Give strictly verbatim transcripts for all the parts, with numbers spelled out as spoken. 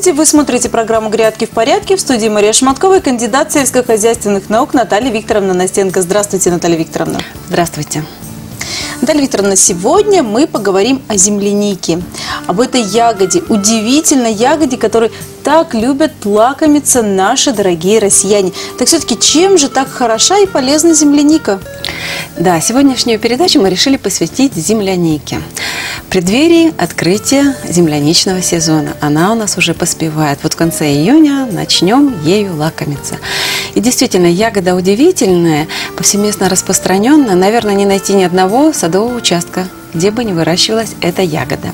Здравствуйте! Вы смотрите программу «Грядки в порядке». В студии Мария Шматкова и кандидат сельскохозяйственных наук Наталья Викторовна Настенко. Здравствуйте, Наталья Викторовна. Здравствуйте. Наталья Викторовна, сегодня мы поговорим о землянике, об этой ягоде, удивительной ягоде, которой так любят лакомиться наши дорогие россияне. Так все-таки чем же так хороша и полезна земляника? Да, сегодняшнюю передачу мы решили посвятить землянике. В преддверии открытия земляничного сезона. Она у нас уже поспевает. Вот в конце июня начнем ею лакомиться. И действительно, ягода удивительная, повсеместно распространенная. Наверное, не найти ни одного садового участка, где бы не выращивалась эта ягода.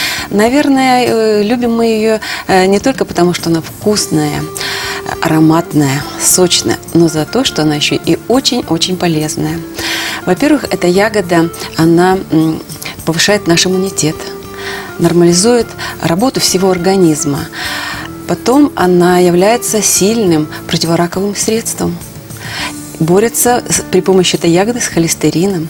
Наверное, любим мы ее не только потому, что она вкусная, ароматная, сочная, но за то, что она еще и очень-очень полезная. Во-первых, эта ягода, она повышает наш иммунитет, нормализует работу всего организма. Потом она является сильным противораковым средством. Борется при помощи этой ягоды с холестерином.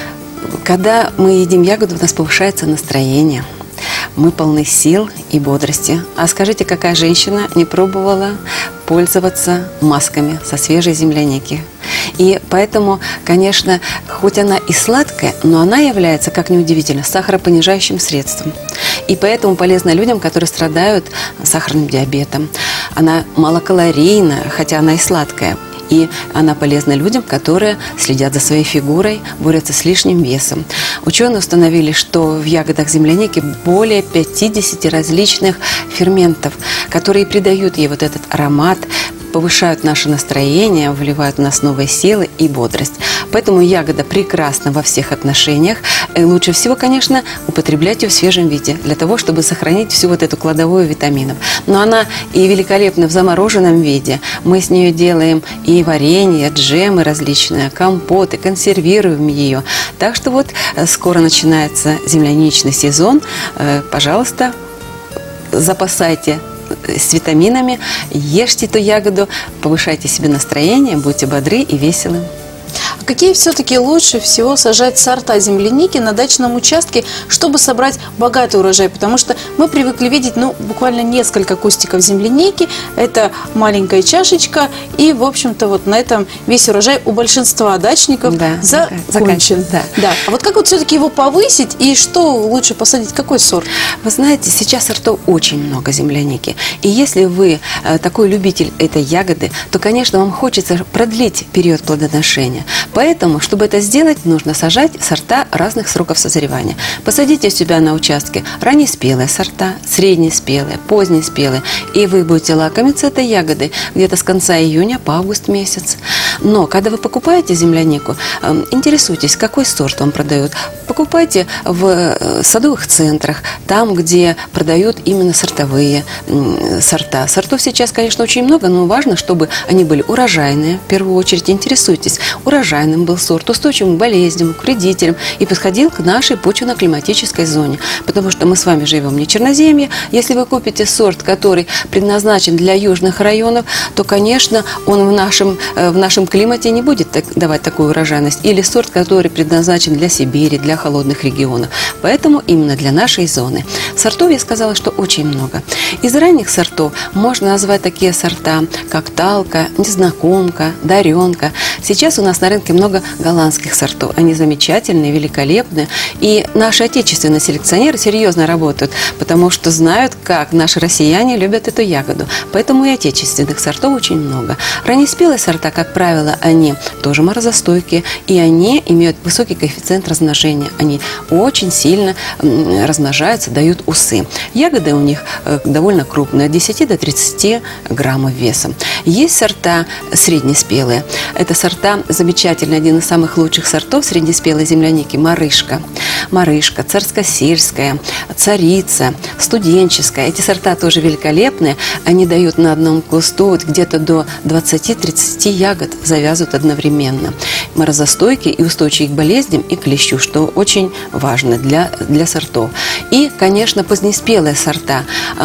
Когда мы едим ягоду, у нас повышается настроение. Мы полны сил и бодрости. А скажите, какая женщина не пробовала пользоваться масками со свежей земляники? И поэтому, конечно, хоть она и сладкая, но она является, как ни удивительно, сахаропонижающим средством. И поэтому полезна людям, которые страдают сахарным диабетом. Она малокалорийна, хотя она и сладкая. И она полезна людям, которые следят за своей фигурой, борются с лишним весом. Ученые установили, что в ягодах земляники более пятидесяти различных ферментов, которые придают ей вот этот аромат, повышают наше настроение, вливают в нас новые силы и бодрость. Поэтому ягода прекрасна во всех отношениях. И лучше всего, конечно, употреблять ее в свежем виде, для того, чтобы сохранить всю вот эту кладовую витаминов. Но она и великолепна в замороженном виде. Мы с нее делаем и варенье, джемы различные, компоты, консервируем ее. Так что вот скоро начинается земляничный сезон. Пожалуйста, запасайте с витаминами, ешьте эту ягоду, повышайте себе настроение, будьте бодры и веселы. А какие все-таки лучше всего сажать сорта земляники на дачном участке, чтобы собрать богатый урожай? Потому что мы привыкли видеть, ну, буквально несколько кустиков земляники, это маленькая чашечка, и, в общем-то, вот на этом весь урожай у большинства дачников да, закончен. Да. Да. А вот как вот все-таки его повысить, и что лучше посадить, какой сорт? Вы знаете, сейчас сортов очень много земляники, и если вы э, такой любитель этой ягоды, то, конечно, вам хочется продлить период плодоношения. Поэтому, чтобы это сделать, нужно сажать сорта разных сроков созревания. Посадите у себя на участке раннеспелые сорта, среднеспелые, позднеспелые, и вы будете лакомиться этой ягодой где-то с конца июня по август месяц. Но когда вы покупаете землянику, интересуйтесь, какой сорт вам продают. Покупайте в садовых центрах, там, где продают именно сортовые сорта. Сортов сейчас, конечно, очень много, но важно, чтобы они были урожайные. В первую очередь интересуйтесь, урожайным был сорт, устойчивым к болезням, к вредителям и подходил к нашей почвенно-климатической зоне. Потому что мы с вами живем не в черноземье. Если вы купите сорт, который предназначен для южных районов, то, конечно, он в нашем, в нашем климате не будет так, давать такую урожайность. Или сорт, который предназначен для Сибири, для холодных регионов. Поэтому именно для нашей зоны. Сортов, я сказала, что очень много. Из ранних сортов можно назвать такие сорта, как Талка, Незнакомка, Даренка. Сейчас у нас на рынке много голландских сортов. Они замечательные, великолепные. И наши отечественные селекционеры серьезно работают, потому что знают, как наши россияне любят эту ягоду. Поэтому и отечественных сортов очень много. Раннеспелые сорта, как правило, они тоже морозостойкие, и они имеют высокий коэффициент размножения. Они очень сильно размножаются, дают усы. Ягоды у них довольно крупные, от десяти до тридцати граммов весом. Есть сорта среднеспелые. Это сорта замечательные, один из самых лучших сортов среднеспелой земляники – Марышка. Марышка, Царскосельская, Царица, Студенческая. Эти сорта тоже великолепные. Они дают на одном кусту вот где-то до двадцати-тридцати ягод, завязывают одновременно. Морозостойкие и устойчивые к болезням и к лещу, что очень важно для, для сортов. И, конечно, позднеспелые сорта.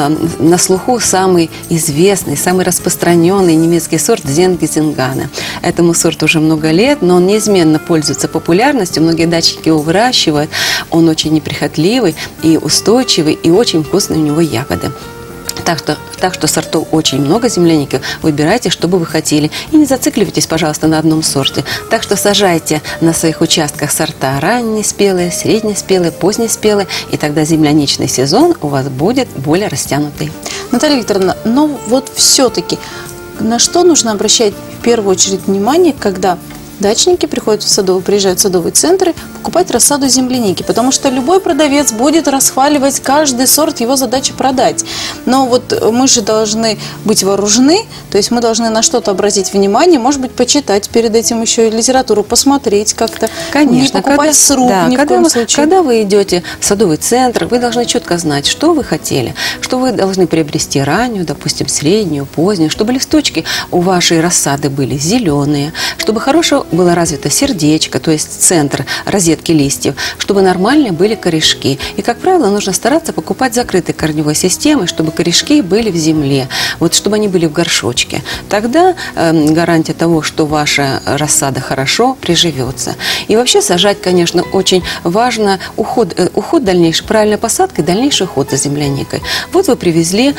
На слуху самый известный, самый распространенный немецкий сорт Зенгезингана. Этому сорту уже много лет, но он неизменно пользуется популярностью. Многие дачники его выращивают. Он очень неприхотливый и устойчивый, и очень вкусные у него ягоды. Так что, так что сортов очень много земляники. Выбирайте, что бы вы хотели. И не зацикливайтесь, пожалуйста, на одном сорте. Так что сажайте на своих участках сорта раннеспелые, среднеспелые, позднеспелые. И тогда земляничный сезон у вас будет более растянутый. Наталья Викторовна, но вот все-таки на что нужно обращать в первую очередь внимание, когда дачники приходят в садовый, приезжают в садовые центры покупать рассаду земляники, потому что любой продавец будет расхваливать каждый сорт, его задача продать. Но вот мы же должны быть вооружены, то есть мы должны на что-то обратить внимание, может быть, почитать перед этим еще и литературу, посмотреть как-то. Конечно. Не покупать когда, с рук да, ни в когда коем вы, случае. Когда вы идете в садовый центр, вы должны четко знать, что вы хотели, что вы должны приобрести раннюю, допустим, среднюю, позднюю, чтобы листочки у вашей рассады были зеленые, чтобы хорошо было развито сердечко, то есть центр розетки листьев, чтобы нормальные были корешки. И, как правило, нужно стараться покупать закрытой корневой системой, чтобы корешки были в земле, вот чтобы они были в горшочке. Тогда э, гарантия того, что ваша рассада хорошо приживется. И вообще сажать, конечно, очень важно уход, э, уход дальнейший, правильная посадка и дальнейший уход за земляникой. Вот вы привезли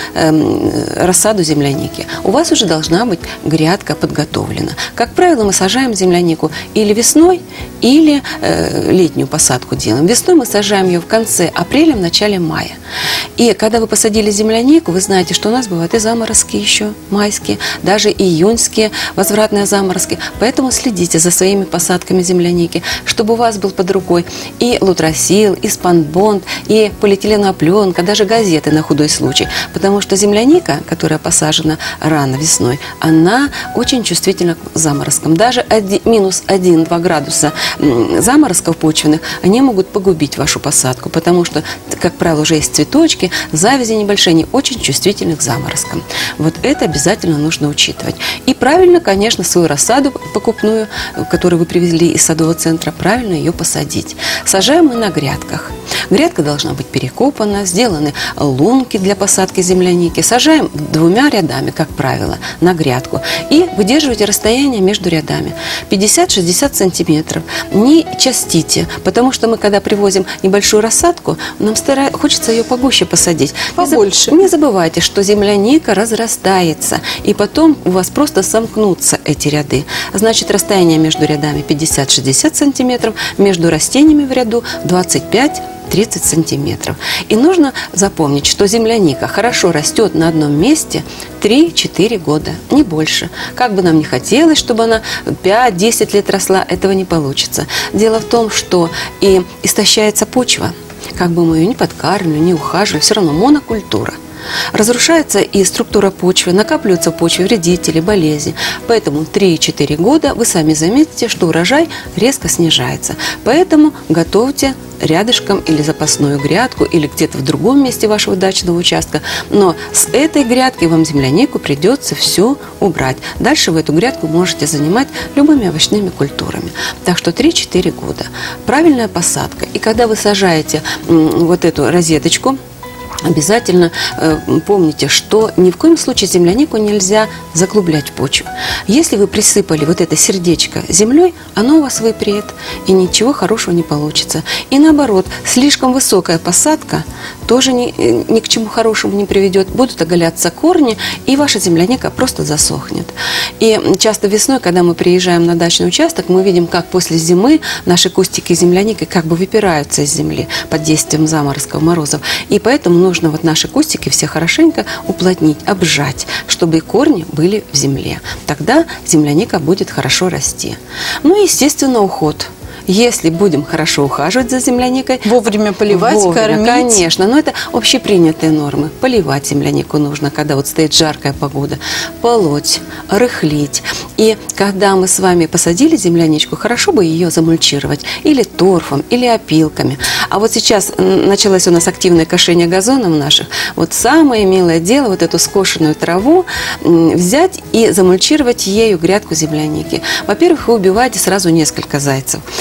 э, рассаду земляники. У вас уже должна быть грядка подготовлена. Как правило, мы сажаем землянику или весной, или э, летнюю посадку делаем. Весной мы сажаем ее в конце апреля, в начале мая. И когда вы посадили землянику, вы знаете, что у нас бывают и заморозки еще майские, даже июньские возвратные заморозки. Поэтому следите за своими посадками земляники, чтобы у вас был под рукой и лутросил, и спанбонд, и полиэтиленовая пленка, даже газеты на худой случай. Потому что земляника, которая посажена рано весной, она очень чувствительна к заморозкам. Даже один, минус один-два градуса заморозков почвенных, они могут погубить вашу посадку, потому что, как правило, уже есть цветочки, завязи небольшие, они очень чувствительны к заморозкам. Вот это обязательно нужно учитывать. И правильно, конечно, свою рассаду покупную, которую вы привезли из садового центра, правильно ее посадить. Сажаем мы на грядках. Грядка должна быть перекопана, сделаны лунки для посадки земляники. Сажаем двумя рядами, как правило, на грядку. И выдерживайте расстояние между рядами пятьдесят-шестьдесят сантиметров. Не частите, потому что мы, когда привозим небольшую рассадку, нам стара... хочется ее погуще посадить. Побольше. Не забывайте, что земляника разрастается, и потом у вас просто сомкнутся эти ряды. Значит, расстояние между рядами пятьдесят-шестьдесят сантиметров, между растениями в ряду двадцать пять тридцать сантиметров. И нужно запомнить, что земляника хорошо растет на одном месте три-четыре года, не больше. Как бы нам ни хотелось, чтобы она пять-десять лет росла, этого не получится. Дело в том, что и истощается почва. Как бы мы ее ни подкармливали, не ухаживали, все равно монокультура. Разрушается и структура почвы, накапливаются в почве вредители, болезни. Поэтому три-четыре года вы сами заметите, что урожай резко снижается. Поэтому готовьте рядышком или запасную грядку, или где-то в другом месте вашего дачного участка. Но с этой грядки вам землянику придется все убрать. Дальше вы эту грядку можете занимать любыми овощными культурами. Так что три-четыре года. Правильная посадка. И когда вы сажаете вот эту розеточку, обязательно э, помните, что ни в коем случае землянику нельзя заглублять в почву. Если вы присыпали вот это сердечко землей, оно у вас выпреет, и ничего хорошего не получится. И наоборот, слишком высокая посадка тоже ни, ни к чему хорошему не приведет. Будут оголяться корни, и ваша земляника просто засохнет. И часто весной, когда мы приезжаем на дачный участок, мы видим, как после зимы наши кустики земляники как бы выпираются из земли под действием заморозков, морозов. И поэтому нужно Нужно вот наши кустики все хорошенько уплотнить, обжать, чтобы корни были в земле. Тогда земляника будет хорошо расти. Ну и, естественно, уход. Если будем хорошо ухаживать за земляникой, вовремя поливать, вовремя, кормить. Конечно, но это общепринятые нормы. Поливать землянику нужно, когда вот стоит жаркая погода. Полоть, рыхлить. И когда мы с вами посадили земляничку, хорошо бы ее замульчировать или торфом, или опилками. А вот сейчас началось у нас активное кошение газонов наших. Вот самое милое дело, вот эту скошенную траву взять и замульчировать ею грядку земляники. Во-первых, вы убиваете сразу несколько зайцев.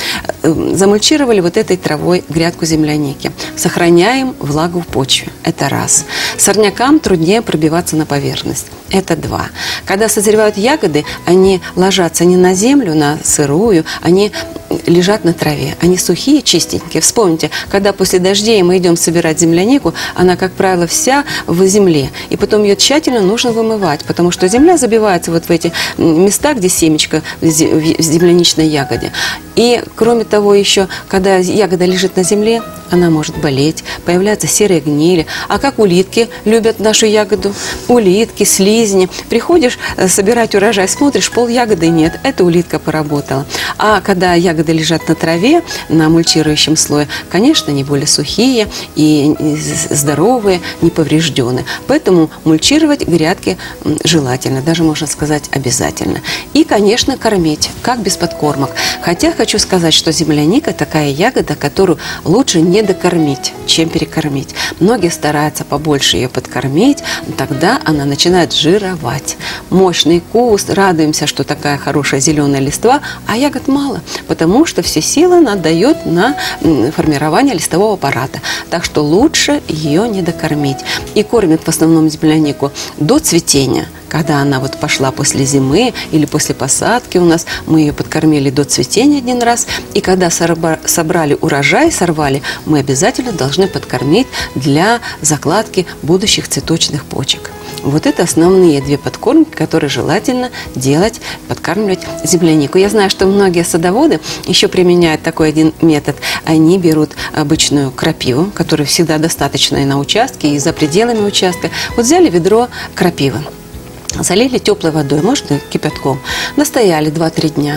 замульчировали вот этой травой грядку земляники. Сохраняем влагу в почве. Это раз. Сорнякам труднее пробиваться на поверхность. Это два. Когда созревают ягоды, они ложатся не на землю, на сырую, они лежат на траве. Они сухие, чистенькие. Вспомните, когда после дождей мы идем собирать землянику, она, как правило, вся в земле. И потом ее тщательно нужно вымывать, потому что земля забивается вот в эти места, где семечко в земляничной ягоде. И, кроме того, еще, когда ягода лежит на земле, она может болеть, появляются серые гнили. А как улитки любят нашу ягоду? Улитки, слизни. Приходишь собирать урожай, смотришь, пол ягоды нет. Это улитка поработала. А когда ягоды лежат на траве, на мульчирующем слое, конечно, они более сухие и здоровые, не поврежденные. Поэтому мульчировать грядки желательно, даже можно сказать обязательно. И, конечно, кормить, как без подкормок. Хотя хочу сказать, что земляника такая ягода, которую лучше не докормить, чем перекормить. Многие стараются побольше ее подкормить, тогда она начинает жировать. Мощный куст, радуемся, что такая хорошая зеленая листва, а ягод мало, потому что все силы она дает на формирование листового аппарата. Так что лучше ее не докормить. И кормят в основном землянику до цветения. Когда она вот пошла после зимы или после посадки у нас, мы ее подкормили до цветения один раз. И когда собрали урожай, сорвали, мы обязательно должны подкормить для закладки будущих цветочных почек. Вот это основные две подкормки, которые желательно делать, подкармливать землянику. Я знаю, что многие садоводы еще применяют такой один метод. Они берут обычную крапиву, которой всегда достаточно и на участке, и за пределами участка. Вот взяли ведро крапивы. Залили теплой водой, можно кипятком, настояли два-три дня.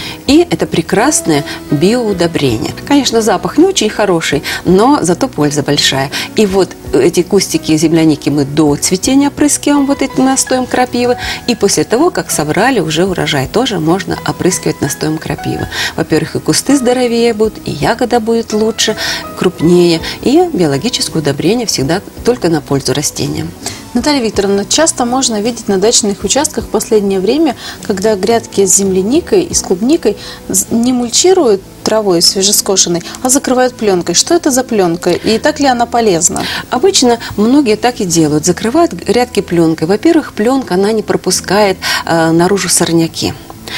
И это прекрасное биоудобрение. Конечно, запах не очень хороший, но зато польза большая. И вот эти кустики земляники мы до цветения опрыскиваем вот этим настоем крапивы. И после того, как собрали уже урожай, тоже можно опрыскивать настоем крапивы. Во-первых, и кусты здоровее будут, и ягода будет лучше, крупнее. И биологическое удобрение всегда только на пользу растениям. Наталья Викторовна, часто можно видеть на дачных участках в последнее время, когда грядки с земляникой и с клубникой не мульчируют травой свежескошенной, а закрывают пленкой. Что это за пленка и так ли она полезна? Обычно многие так и делают, закрывают грядки пленкой. Во-первых, пленка, она не пропускает э, наружу сорняки.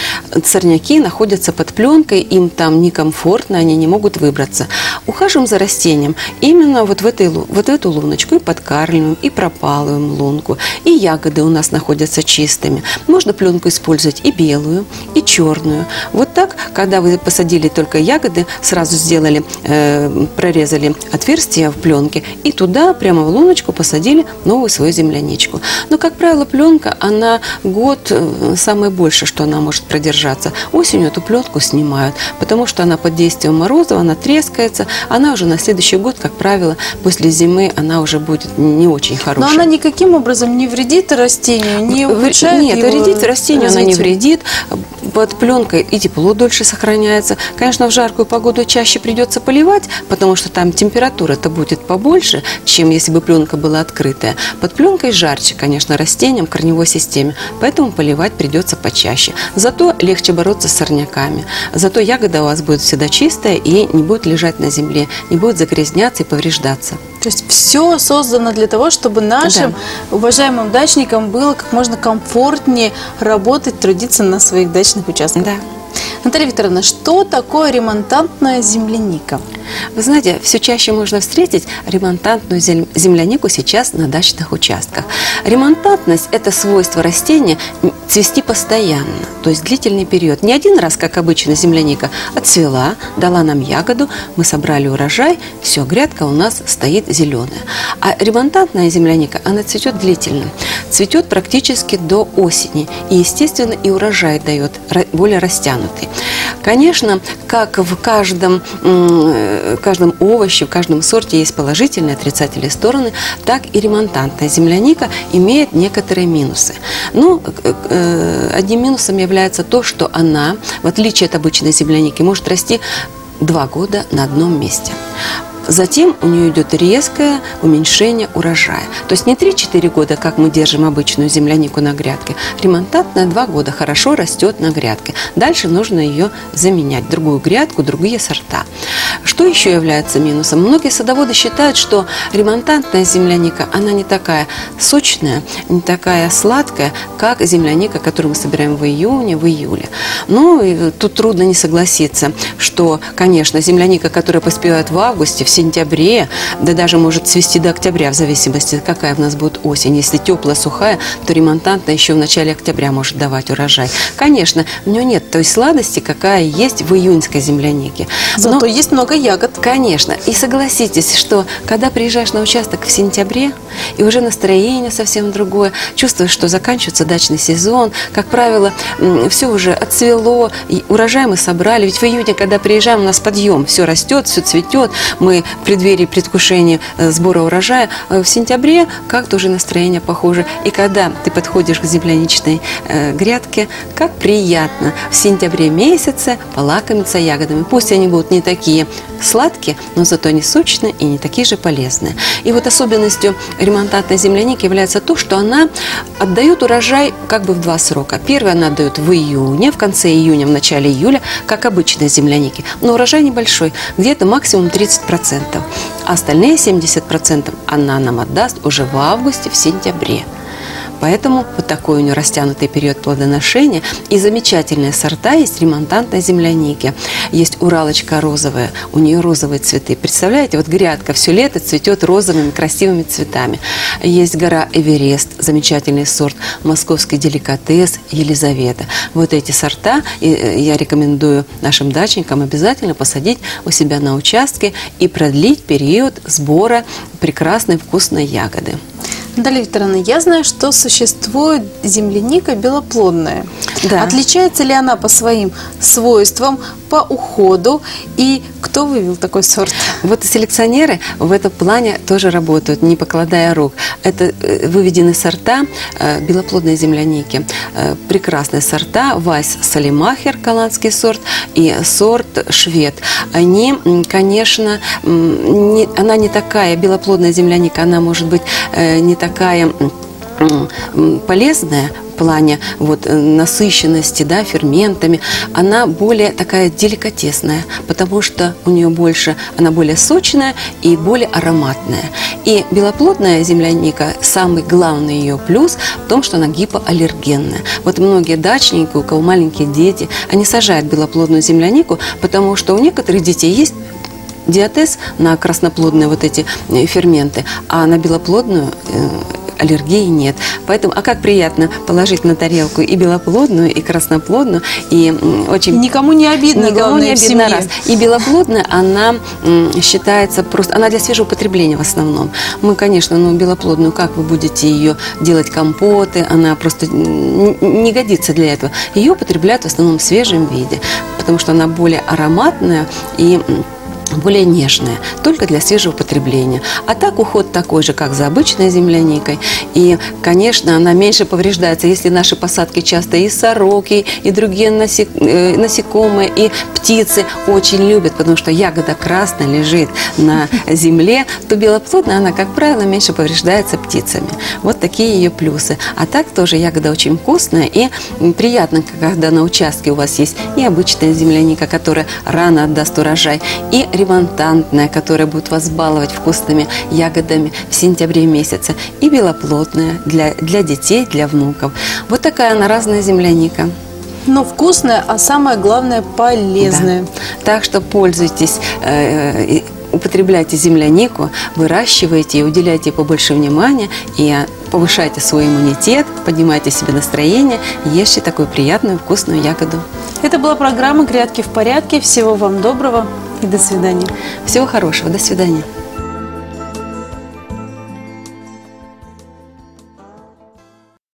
Сорняки находятся под пленкой, им там некомфортно, они не могут выбраться. Ухаживаем за растением именно вот в, этой, вот в эту луночку и подкармливаем, и пропалываем лунку. И ягоды у нас находятся чистыми. Можно пленку использовать и белую, и черную. Вот так, когда вы посадили только ягоды, сразу сделали, э, прорезали отверстие в пленке и туда прямо в луночку посадили новую свою земляничку. Но, как правило, пленка, она год, самое больше, что она может продержаться. Осенью эту пленку снимают, потому что она под действием морозов, она трескается, она уже на следующий год, как правило, после зимы она уже будет не очень хорошая. Но она никаким образом не вредит растению, не ухудшает Нет, его вредит растению развитие. Она не вредит. Под пленкой и тепло дольше сохраняется. Конечно, в жаркую погоду чаще придется поливать, потому что там температура-то будет побольше, чем если бы пленка была открытая. Под пленкой жарче, конечно, растениям, корневой системе, поэтому поливать придется почаще. Зато легче бороться с сорняками. Зато ягода у вас будет всегда чистая и не будет лежать на земле, не будет загрязняться и повреждаться. То есть все создано для того, чтобы нашим да. уважаемым дачникам было как можно комфортнее работать, трудиться на своих дачных участках. Да. Наталья Викторовна, что такое ремонтантная земляника? Вы знаете, все чаще можно встретить ремонтантную землянику сейчас на дачных участках. Ремонтантность – это свойство растения цвести постоянно, то есть длительный период. Не один раз, как обычно, земляника отцвела, дала нам ягоду, мы собрали урожай, все, грядка у нас стоит зеленая. А ремонтантная земляника, она цветет длительно, цветет практически до осени. И, естественно, и урожай дает более растянутый. Конечно, как в каждом, в каждом овоще, в каждом сорте есть положительные и отрицательные стороны, так и ремонтантная земляника имеет некоторые минусы. Ну, одним минусом является то, что она, в отличие от обычной земляники, может расти два года на одном месте. затем у нее идет резкое уменьшение урожая. То есть не три-четыре года, как мы держим обычную землянику на грядке. Ремонтантная два года хорошо растет на грядке. Дальше нужно ее заменять. Другую грядку, другие сорта. Что еще является минусом? Многие садоводы считают, что ремонтантная земляника, она не такая сочная, не такая сладкая, как земляника, которую мы собираем в июне, в июле. Ну, и тут трудно не согласиться, что, конечно, земляника, которая поспевает в августе, в сентябре, да даже может цвести до октября, в зависимости, какая у нас будет осень. Если теплая, сухая, то ремонтантная еще в начале октября может давать урожай. Конечно, у нее нет той сладости, какая есть в июньской землянике. Зато Но, есть много ягод. Конечно. И согласитесь, что когда приезжаешь на участок в сентябре, и уже настроение совсем другое, чувствуешь, что заканчивается дачный сезон, как правило, все уже отцвело, и урожай мы собрали. Ведь в июне, когда приезжаем, у нас подъем, все растет, все цветет, мы в преддверии предвкушения сбора урожая. В сентябре как-то уже настроение похоже. И когда ты подходишь к земляничной э, грядке, как приятно в сентябре месяце полакомиться ягодами. Пусть они будут не такие сладкие, но зато они сочные и не такие же полезные. И вот особенностью ремонтантной земляники является то, что она отдает урожай как бы в два срока. Первый она отдает в июне, в конце июня, в начале июля, как обычные земляники. Но урожай небольшой, где-то максимум тридцать процентов. А остальные семьдесят процентов она нам отдаст уже в августе, в сентябре. Поэтому вот такой у нее растянутый период плодоношения. И замечательные сорта есть ремонтантной земляники. Есть уралочка розовая, у нее розовые цветы. Представляете, вот грядка все лето цветет розовыми красивыми цветами. Есть гора Эверест, замечательный сорт, московский деликатес, Елизавета. Вот эти сорта я рекомендую нашим дачникам обязательно посадить у себя на участке и продлить период сбора прекрасной вкусной ягоды. Наталья Викторовна, я знаю, что существует земляника белоплодная. Да. Отличается ли она по своим свойствам, по уходу, и кто вывел такой сорт? Вот селекционеры в этом плане тоже работают, не покладая рук. Это выведены сорта белоплодной земляники. Прекрасные сорта. Вайс Салимахер, голландский сорт, и сорт Швед. Они, конечно, не, она не такая, белоплодная земляника, она может быть не такая полезная в плане вот, насыщенности, да, ферментами, она более такая деликатесная, потому что у нее больше, она более сочная и более ароматная. И белоплодная земляника, самый главный ее плюс в том, что она гипоаллергенная. Вот многие дачники, у кого маленькие дети, они сажают белоплодную землянику, потому что у некоторых детей есть диатез на красноплодные вот эти ферменты, а на белоплодную аллергии нет. Поэтому, а как приятно положить на тарелку и белоплодную, и красноплодную, и очень... И никому не обидно, никому не обидно, раз. И И белоплодная, она считается просто... Она для свежего потребления в основном. Мы, конечно, ну, белоплодную, как вы будете ее делать компоты, она просто не годится для этого. Ее употребляют в основном в свежем виде, потому что она более ароматная и более нежная, только для свежего потребления. А так уход такой же, как за обычной земляникой. И, конечно, она меньше повреждается, если наши посадки часто и сороки, и другие насек... насекомые, и птицы очень любят, потому что ягода красная лежит на земле, то белоплодная, она, как правило, меньше повреждается птицами. Вот такие ее плюсы. А так тоже ягода очень вкусная и приятно, когда на участке у вас есть и обычная земляника, которая рано отдаст урожай, и ремонтантная, которая будет вас баловать вкусными ягодами в сентябре месяце, и белоплодная для, для детей, для внуков. Вот такая она разная земляника. Но вкусная, а самое главное полезная. Да. Так что пользуйтесь, э, употребляйте землянику, выращивайте и уделяйте побольше внимания, и повышайте свой иммунитет, поднимайте себе настроение, ешьте такую приятную вкусную ягоду. Это была программа «Грядки в порядке». Всего вам доброго и до свидания. Всего хорошего. До свидания.